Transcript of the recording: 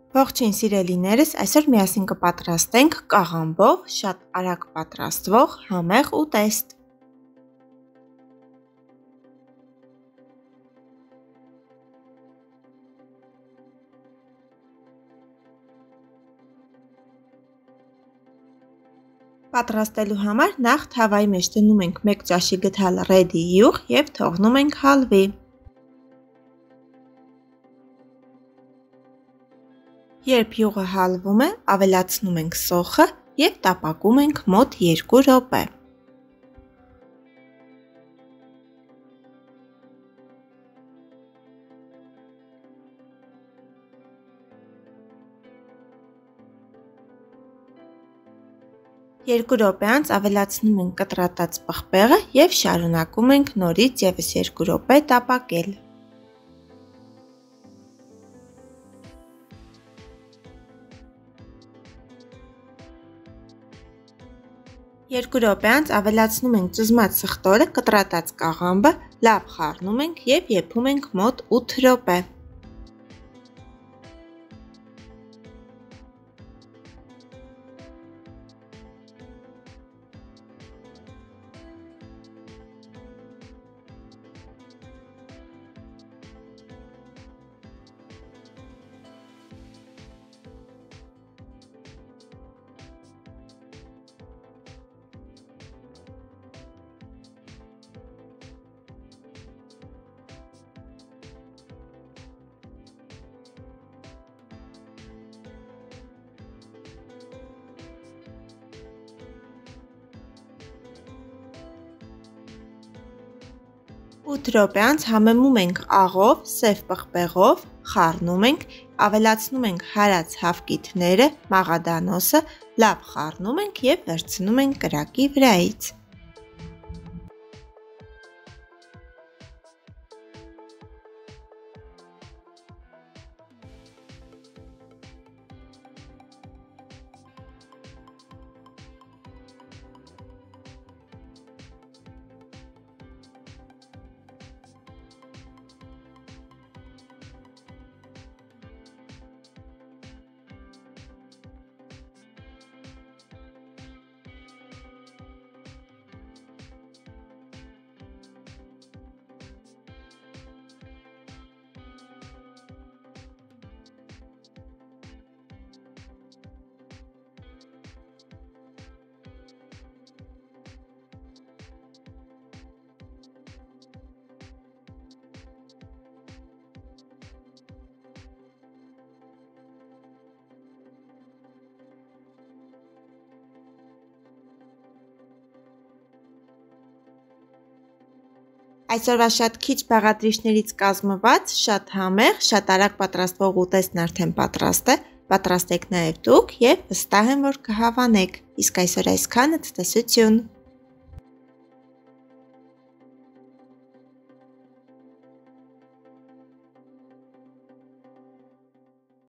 Ողջույն սիրելիներս, այսօր միասին կպատրաստենք կաղամբով շատ արագ պատրաստվող համեղ ուտեստ։ Պատրաստելու համար նախ թավայի մեջ դնում ենք 1 ճաշի գդալ ռեդի յուղ և թողնում ենք հալվի։ Երբ յուղը հալվում է, ավելացնում ենք սոխը և տապակում ենք մոտ 2 րոպե։ Երկու րոպե անց ավելացնում ենք կտրատած պղպեղը և շարունակում ենք նորից ևս 2 րոպե տապակել։ Երկու րոպե անց ավելացնում ենք ճզմած սխտորը, կտրատած կաղամբը, լավ խառնում ենք և եփում ենք մոտ 8 րոպե։ Ութ րոպե անց համեմում ենք աղով, սև պղպեղով, խառնում ենք, ավելացնում ենք հարած հավկիթները, մաղադանոսը, լավ խառնում ենք և վերցնում ենք կրակի վրայից։ Այսօրվա շատ քիչ բաղադրիչներից կազմված, շատ համեղ, շատ արագ պատրաստվող ուտեստն արդեն պատրաստ է, պատրաստեք նաև դուք և վստահ եմ, որ կհավանեք, իսկ այսօր այսքանը, ցտեսություն։